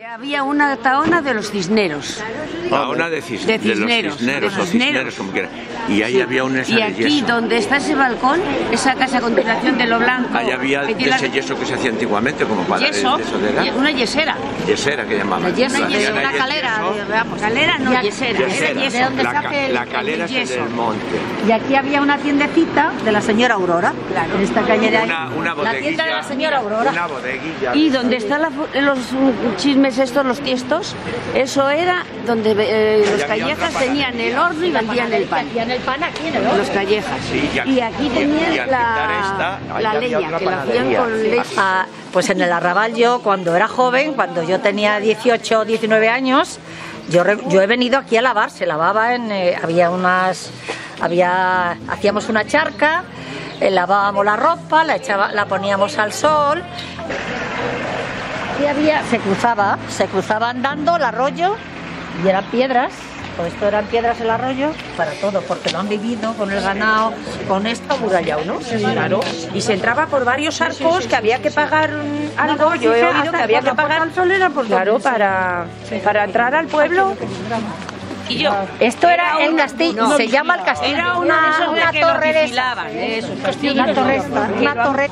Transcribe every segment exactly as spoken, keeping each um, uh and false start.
Había una taona de los cisneros. Taona de, cis, de cisneros. De los cisneros, de o cisneros, como quiera. Y ahí sí. había un esa Y aquí, de yeso. donde está ese balcón, esa casa a continuación de lo blanco. Ahí había de ese la... yeso que se hacía antiguamente, como para yeso, el yeso de edad. Una yesera. Yesera que llamaban. Yeso, una, yeso, una calera. Digamos. Calera no, ya, yesera. yesera. Era yeso. De donde la, se hace el, la calera el es del monte. Y aquí había una tiendecita de la señora Aurora. Claro. En esta calle de ahí. Una, una la tienda de la señora Aurora. Una bodeguilla. Y donde están la, los chismes estos, los tiestos, eso era donde eh, los callejas tenían el horno y vendían el pan. Vendían el pan aquí en el horno. Los callejas. Sí, y, aquí, y aquí tenían y, y la, esta, la leña, que la hacían con leche. Ah, pues en el arrabal yo, cuando era joven, cuando yo tenía dieciocho o diecinueve años, yo, yo he venido aquí a lavar, se lavaba en, eh, había unas, había, hacíamos una charca, eh, lavábamos la ropa, la, echaba, la poníamos al sol, y había, se cruzaba, se cruzaba andando el arroyo, y eran piedras. Pues esto eran piedras el arroyo para todo, porque lo han vivido con el ganado, con esto amurallado, ¿no? Sí, claro. Y se entraba por varios arcos que había que pagar algo. Yo he oído que había que pagar, claro, para, para entrar al pueblo. Y yo, esto era el castillo, no, se llama el castillo. Era una, una, una, una torre de esas. Eso, Una torre, una torre.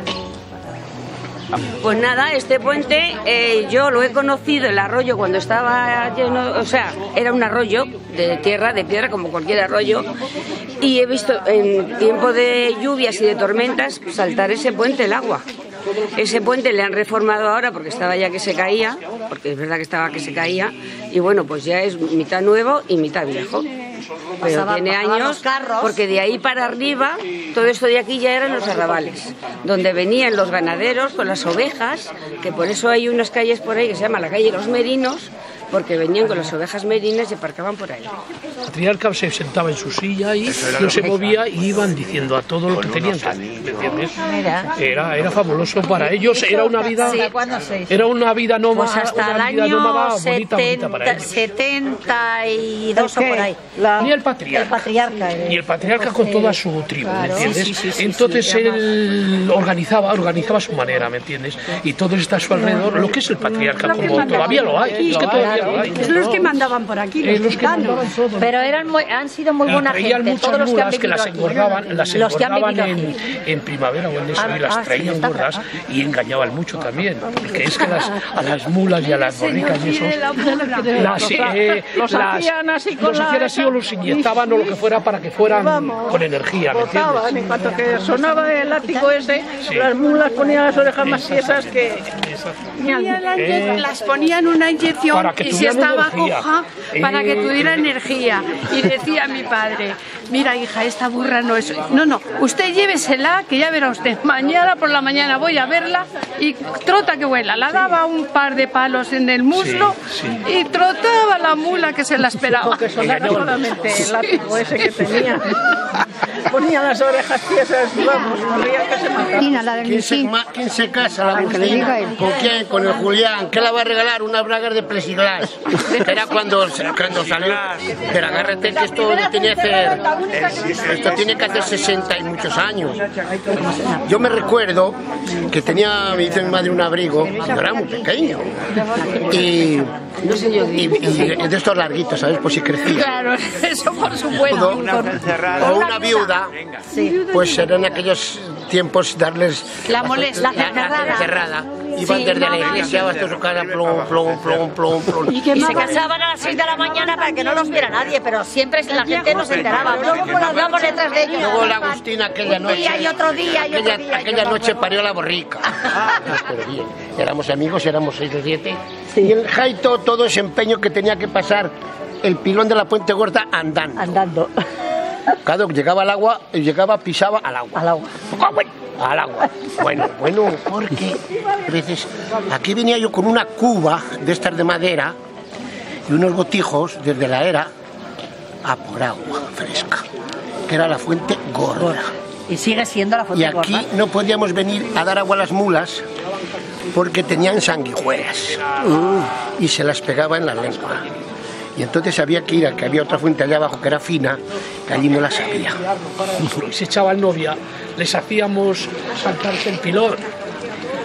Pues nada, este puente eh, yo lo he conocido, el arroyo cuando estaba lleno, o sea, era un arroyo de tierra, de piedra, como cualquier arroyo, y he visto en tiempo de lluvias y de tormentas saltar ese puente el agua. Ese puente le han reformado ahora porque estaba ya que se caía, porque es verdad que estaba que se caía, y bueno, pues ya es mitad nuevo y mitad viejo. Pero Pasaba, tiene años, porque de ahí para arriba, todo esto de aquí ya eran los arrabales, donde venían los ganaderos con las ovejas, que por eso hay unas calles por ahí que se llama la calle Los Merinos, porque venían con las ovejas merinas y aparcaban por ahí. El patriarca se sentaba en su silla y no se movía y iban diciendo a todo lo que tenían que decir, ¿me entiendes? Era, era fabuloso para ellos, era una vida, era una vida nómada, pues hasta una el vida año nómada bonita, bonita para ellos. setenta y dos o por ahí. La, Ni el patriarca. El patriarca eh, y el patriarca con toda su tribu, claro, ¿me entiendes? Sí, sí, sí, Entonces sí, sí, él organizaba, organizaba su manera, ¿me entiendes? Y todo está a su alrededor, lo que es el patriarca, como todavía lo hay, es que todavía lo hay. Es los que mandaban por aquí, los, eh, los que mandaban todo. Pero eran muy, han sido muy buena gente. Muchas todos los que han mulas que las engordaban, las engordaban en, en primavera o en eso, y las ah, traían sí, gordas y engañaban mucho también, porque es que las, a las mulas y a las borricas y esos las, eh, los las, hacían así con los hacían así o los inyectaban o lo que fuera para que fueran Vamos, con energía, ¿me entiendes? En cuanto que sonaba el látigo ese, sí. Las mulas ponían las orejas más tiesas que... Eh, las ponían una inyección y si estaba coja eh, para que tuviera energía. Y decía mi padre, mira hija, esta burra no es... No, no, usted llévesela, que ya verá usted, mañana por la mañana voy a verla y trota que vuela. La daba un par de palos en el muslo sí, sí. y trotaba la mula que se la esperaba. Que sonara solamente el látigo ese que tenía. Ponía las orejas tiesas, vamos, corría que se mataba. ¿Quién se, ¿Quién se casa, la Agustina? ¿Con quién? Con el Julián. ¿Qué le va a regalar? Unas bragas de plexiglas. Era cuando, cuando salió. Pero agárrate que esto tiene que hacer, esto tiene que hacer sesenta y muchos años. Yo me recuerdo que tenía, me dice mi madre, un abrigo, yo era muy pequeño. Y, y, y de estos larguitos, ¿sabes? Por si crecía. Claro, eso por supuesto. O una viuda, pues eran aquellos tiempos darles la molestia, la, la, la, la cerrada. Iban sí, desde la iglesia hasta su casa, plom, plom, plom, plom, plom. Y, y se casaban a las seis de la mañana para que no los viera nadie, pero siempre la gente no se enteraba. Luego hablábamos detrás de ellos. Luego la Agustina aquella noche. Un día y otro día y otro aquella, día. Aquella noche parió la borrica. Pero bien, éramos amigos, éramos seis o siete. Sí. Y el Jaito, todo ese empeño que tenía que pasar el pilón de la Puente Gorda andando. Andando. Claro, llegaba al agua, llegaba, pisaba al agua. Al agua. Al agua. Bueno, bueno, porque a veces aquí venía yo con una cuba de estas de madera y unos botijos desde la era a por agua fresca, que era la Fuente Gorda. Y sigue siendo la Fuente Gorda. Y aquí no podíamos venir a dar agua a las mulas porque tenían sanguijuelas uh, y se las pegaba en la lengua. Y entonces había que ir a que había otra fuente allá abajo que era fina, que allí no la sabía. Y se echaban novia, les hacíamos saltarse el pilón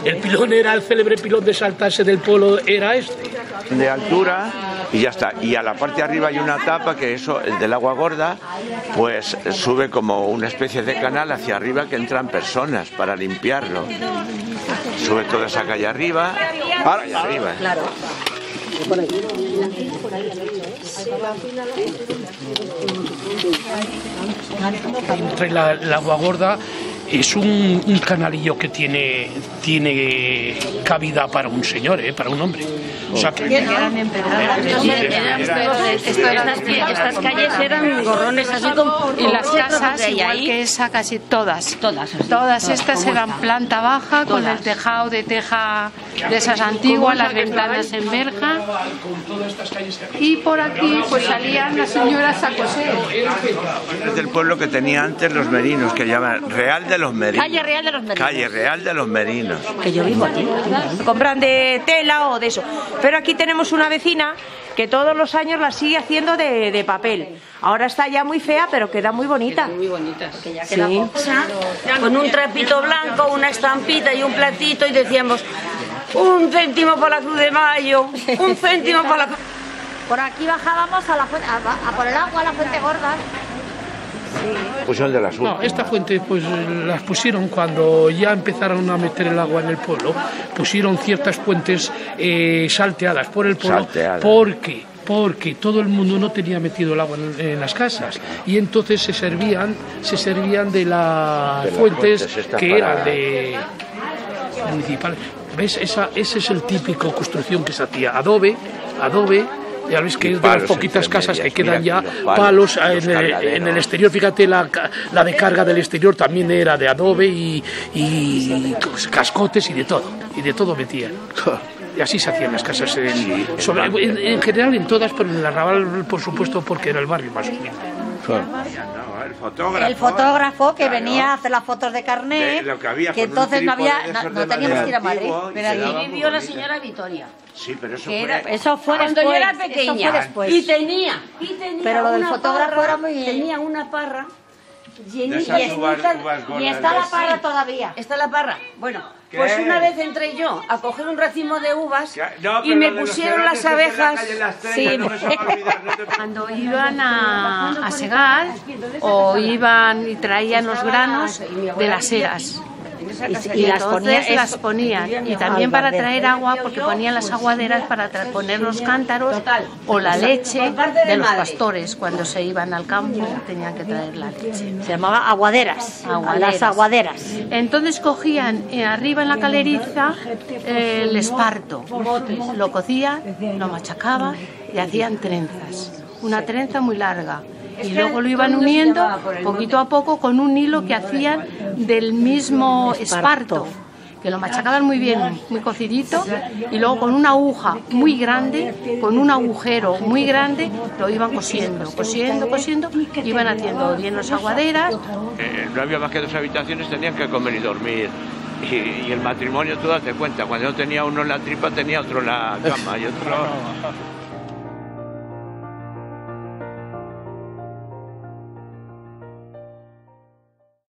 El pilón era el célebre pilón de saltarse del polo, era este. De altura y ya está. Y a la parte de arriba hay una tapa que eso, el del agua gorda, pues sube como una especie de canal hacia arriba que entran personas para limpiarlo. Sube toda esa calle arriba, para allá arriba. Claro. Entre la, la agua gorda es un, un canalillo que tiene, tiene cabida para un señor, ¿eh? Para un hombre. O sea, que, Eran empedradas. Estas calles eran gorrones así como... Y las casas, de igual ahí, que esa, casi todas. todas, así, Todas estas como eran esta. planta baja, con Todas. el tejado de teja de esas antiguas, las ventanas en verja. Y por aquí pues salían las señoras a coser. Es del pueblo que tenía antes los merinos, que llaman Real de los Merinos. Calle Real de los Merinos. Calle Real de los Merinos. Que yo vivo aquí. Compran de tela o de eso. Pero aquí tenemos una vecina que todos los años la sigue haciendo de, de papel. Ahora está ya muy fea, pero queda muy bonita. Muy bonitas. Sí. Con un trapito blanco, una estampita y un platito y decíamos un céntimo para la Cruz de Mayo, un céntimo para la Cruz. Por aquí bajábamos a, la fuente, a, a por el agua a la Fuente Gorda. Pues son de la sur. no, esta fuente pues las pusieron cuando ya empezaron a meter el agua en el pueblo, pusieron ciertas fuentes eh, salteadas por el pueblo, Salteadas. porque porque todo el mundo no tenía metido el agua en, en las casas y entonces se servían se servían de las De las fuentes, fuentes estas que para- eran de municipales. ¿Ves? Esa, ese es el típico construcción que se hacía, adobe, adobe. Ya ves que Y es de las palos poquitas entre casas que medias, quedan mira, ya los palos, palos, los en, el, cargaderos. en el exterior. Fíjate, la, ca- la de carga del exterior también era de adobe y, y cascotes y de todo, y de todo metían. Y así se hacían las casas, en, sobre- en, en general en todas, pero en el Arrabal, por supuesto, porque era el barrio más humilde. El fotógrafo. El fotógrafo que Claro. venía a hacer las fotos de carnet, De lo que había, con un entonces no, trípode había, de no, esos no de teníamos madera que ir a Madrid. antiguo y Pero se allí daba- Vivió la señora Vitoria. Sí, pero eso Que fue... era- Eso fue Cuando después. yo era Eso pequeña. fue después. Y tenía, y tenía Pero lo del una fotógrafo parra, era muy- tenía una parra De llenita. esas uvas- uvas Y gordas está de- la parra todavía. Está la parra. Bueno, ¿Qué? pues una vez entré yo a coger un racimo de uvas No, y pero me lo de los pusieron las cerotes de la abejas. calle Las Tres, Sí, no me se va a olvidar, no te- Cuando iban a, a segar o iban y traían los granos de las eras. Y, y las Entonces ponía las ponían y también para traer agua porque ponían las aguaderas para tra- poner los cántaros o la leche de los pastores cuando se iban al campo tenían que traer la leche. Se llamaba aguaderas. Aguaderas. Las aguaderas. Entonces cogían eh, arriba en la caleriza eh, el esparto, lo cocían, lo machacaban y hacían trenzas, una trenza muy larga. Y luego lo iban uniendo poquito a poco con un hilo que hacían del mismo esparto, que lo machacaban muy bien, muy cocidito, y luego con una aguja muy grande, con un agujero muy grande, lo iban cosiendo, cosiendo, cosiendo, iban haciendo bien las aguaderas. Eh, no había más que dos habitaciones, tenían que comer y dormir. Y, y el matrimonio, tú date cuenta, cuando yo tenía uno en la tripa, tenía otro en la cama y otro...